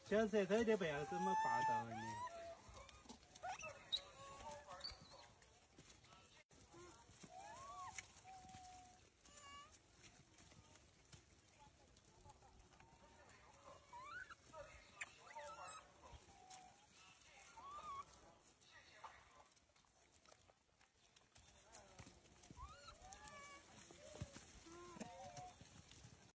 小舌头的不要这么霸道呢。